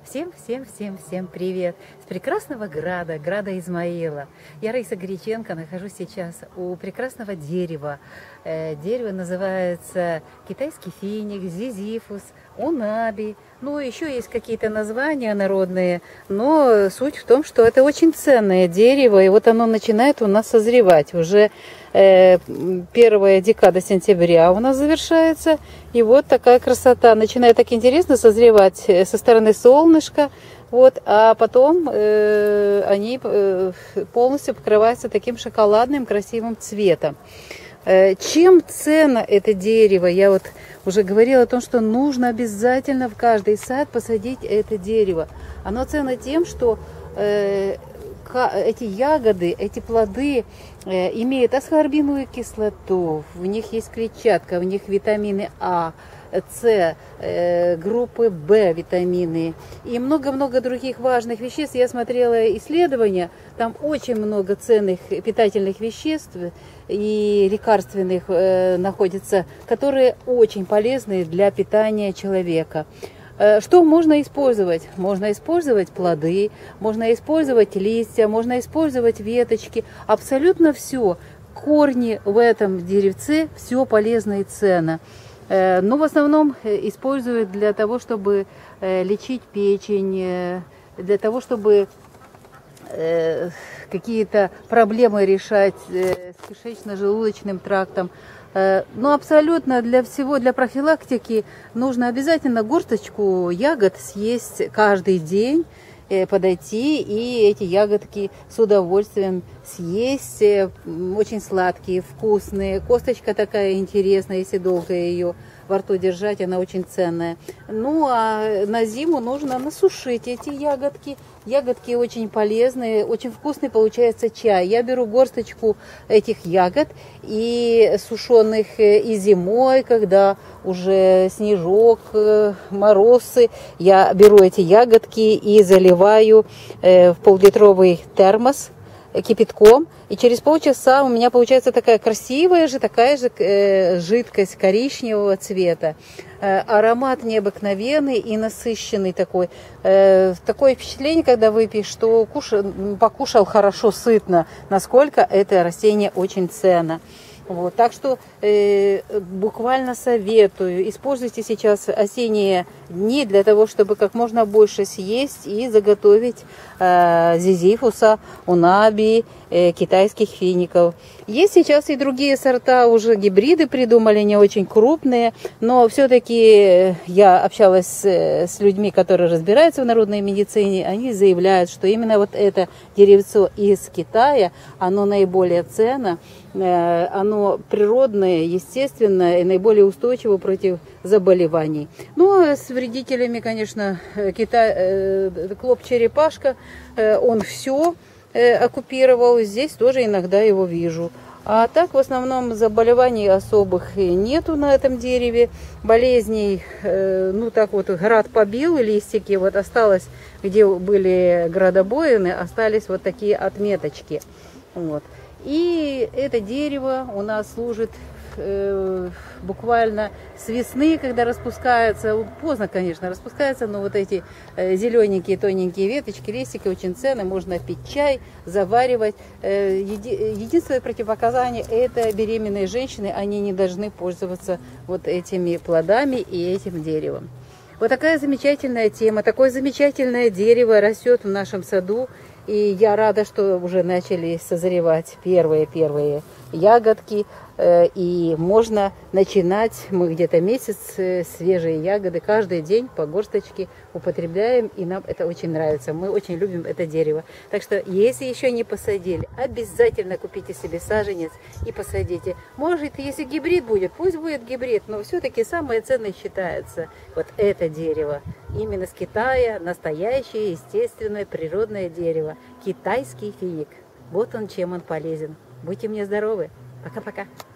Всем привет! С прекрасного града Измаила. Я Раиса Горяченко, нахожусь сейчас у прекрасного дерева. Дерево называется китайский финик, зизифус, унаби. Ну, еще есть какие-то названия народные, но суть в том, что это очень ценное дерево, и вот оно начинает у нас созревать. Уже первая декада сентября у нас завершается, и вот такая красота. Начинает так интересно созревать со стороны солнышка, вот, а потом они полностью покрываются таким шоколадным красивым цветом. Чем ценно это дерево? Я вот уже говорила о том, что нужно обязательно в каждый сад посадить это дерево. Оно ценно тем, что эти ягоды, эти плоды имеют аскорбиновую кислоту, в них есть клетчатка, в них витамины А, С, группы В витамины и много-много других важных веществ. Я смотрела исследования, там очень много ценных питательных веществ и лекарственных находится, которые очень полезны для питания человека. Что можно использовать? Можно использовать плоды, можно использовать листья, можно использовать веточки. Абсолютно все. Корни в этом деревце, все полезно и ценно. Но в основном используют для того, чтобы лечить печень, для того, чтобы какие-то проблемы решать с кишечно-желудочным трактом. Но абсолютно для всего, для профилактики нужно обязательно горсточку ягод съесть каждый день, подойти и эти ягодки с удовольствием съесть. Очень сладкие, вкусные. Косточка такая интересная, если долго ее во рту держать, она очень ценная. Ну а на зиму нужно насушить эти ягодки. Ягодки очень полезные, очень вкусный получается чай. Я беру горсточку этих ягод и сушеных и зимой, когда уже снежок, морозы, я беру эти ягодки и заливаю в пол-литровый термос кипятком, и через полчаса у меня получается такая красивая же, такая же жидкость коричневого цвета. Аромат необыкновенный и насыщенный такой. Такое впечатление, когда выпьешь, что покушал хорошо, сытно, насколько это растение очень ценно. Вот, так что буквально советую, используйте сейчас осенние дни для того, чтобы как можно больше съесть и заготовить зизифуса, унаби, китайских фиников. Есть сейчас и другие сорта, уже гибриды придумали, не очень крупные, но все-таки я общалась с людьми, которые разбираются в народной медицине, они заявляют, что именно вот это деревцо из Китая, оно наиболее ценно, оно природное, естественное и наиболее устойчиво против заболеваний. Ну, а с вредителями, конечно, клоп-черепашка, он все оккупировал, здесь тоже иногда его вижу. А так, в основном, заболеваний особых нету на этом дереве, болезней, ну так вот, град побил листики, вот осталось, где были градобоины, остались вот такие отметочки. Вот. И это дерево у нас служит буквально с весны, когда распускаются, поздно, конечно, распускаются, но вот эти зелененькие тоненькие веточки, листики очень ценны, можно пить чай, заваривать. Единственное противопоказание – это беременные женщины, они не должны пользоваться вот этими плодами и этим деревом. Вот такая замечательная тема, такое замечательное дерево растет в нашем саду. И я рада, что уже начали созревать первые ягодки. И можно начинать, мы где-то месяц свежие ягоды каждый день по горсточке употребляем, и нам это очень нравится. Мы очень любим это дерево. Так что, если еще не посадили, обязательно купите себе саженец и посадите. Может, если гибрид будет, пусть будет гибрид, но все-таки самое ценное считается вот это дерево. Именно с Китая, настоящее, естественное, природное дерево. Китайский финик. Вот он, чем он полезен. Будьте мне здоровы. Пока-пока.